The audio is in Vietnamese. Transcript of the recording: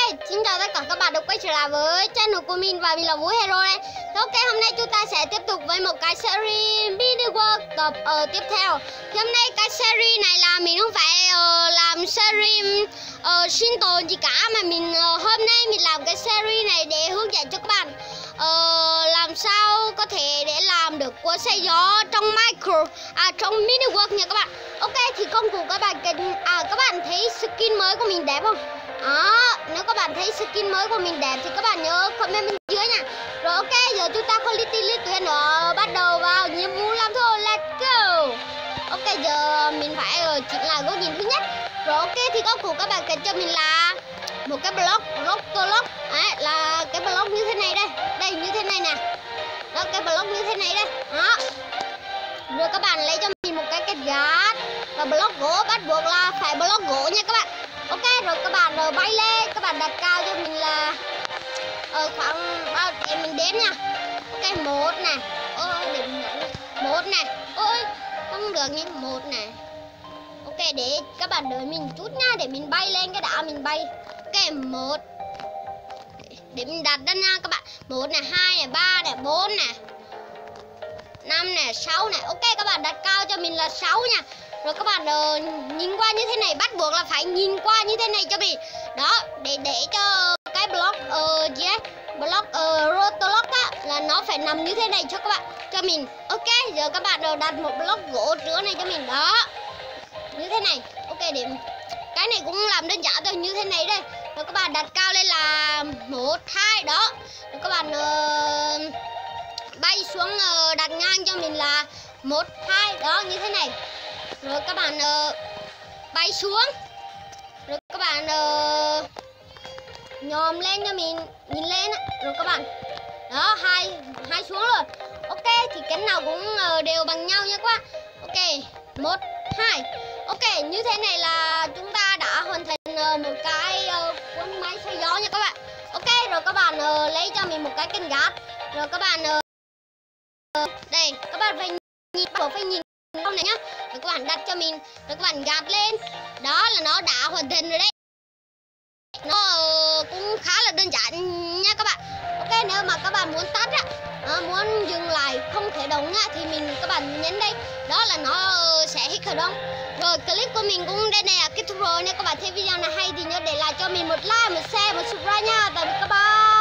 xin chào tất cả các bạn đã quay trở lại với channel của mình và mình là Vũ Hero đây. Ok, hôm nay chúng ta sẽ tiếp tục với một cái series mini world tập tiếp theo. Thì hôm nay cái series này là mình không phải làm series sinh tồn gì cả, mà hôm nay mình làm cái series này để hướng dẫn cho các bạn làm sao có thể để làm được cuốn xe gió trong trong mini world nha các bạn. Ok, thì công cụ các bạn các bạn thấy skin mới của mình đẹp không? Nếu các bạn thấy skin mới của mình đẹp thì các bạn nhớ comment bên dưới nha. Rồi ok, giờ chúng ta không li tuyến nữa, bắt đầu vào nhiệm vụ làm thôi, let's go. Ok, giờ mình phải chỉnh lại góc nhìn thứ nhất. Rồi ok, thì công cụ các bạn cần cho mình là một cái block đấy, là cái block như thế này đây như thế này nè. Đó, cái block như thế này đây. Đó. Rồi các bạn lấy cho mình một cái gạt và block gỗ, bắt buộc là phải block gỗ nha các bạn. Ok, rồi các bạn bay lên, các bạn đặt cao cho mình là khoảng bao để mình đếm nha. Ok, 1 này. Để mình nhận 1 này. Ôi, không được nhé, 1 này. Ok, để các bạn đợi mình chút nha, để mình bay lên cái đã mình bay. Ok, 1. Để mình đặt ra nha các bạn. 1 này, 2 này, 3 này, 4 này, 5 này, 6 này. Ok, các bạn đặt cao cho mình là 6 nha. Rồi các bạn nhìn qua như thế này, bắt buộc là phải nhìn qua như thế này cho mình. Đó, để cho cái block block rotolock á, là nó phải nằm như thế này cho các bạn, cho mình. Ok, giờ các bạn đặt một block gỗ trước này cho mình. Đó, như thế này. Ok, để cái này cũng làm đơn giản thôi, như thế này đây. Rồi các bạn đặt cao lên là 1, 2 đó. Rồi các bạn bay xuống đặt ngang cho mình là 1, 2 đó, như thế này. Rồi các bạn bay xuống. Rồi các bạn nhòm lên cho mình, nhìn lên á. Rồi các bạn đó, hai xuống rồi. Ok, thì cánh nào cũng đều bằng nhau nha các bạn. Ok, 1, 2. Ok, như thế này là chúng ta đã hoàn thành một cái cuốn máy xoay gió nha các bạn. Ok, rồi các bạn lấy cho mình một cái kênh gạt. Rồi các bạn đây, các bạn phải nhìn không này nhá. Rồi các bạn đặt cho mình, rồi các bạn gạt lên. Đó là nó đã hoàn thành rồi đấy. Nó cũng khá là đơn giản nha các bạn. Ok, nếu mà các bạn muốn tắt á, muốn dừng lại không khởi động á, thì các bạn nhấn đây. Đó là nó sẽ hết khởi động. Rồi clip của mình cũng đây này là kết thúc rồi. Nếu các bạn thấy video này hay thì nhớ để lại cho mình một like, một share, một subscribe nha. Tạm biệt các bạn.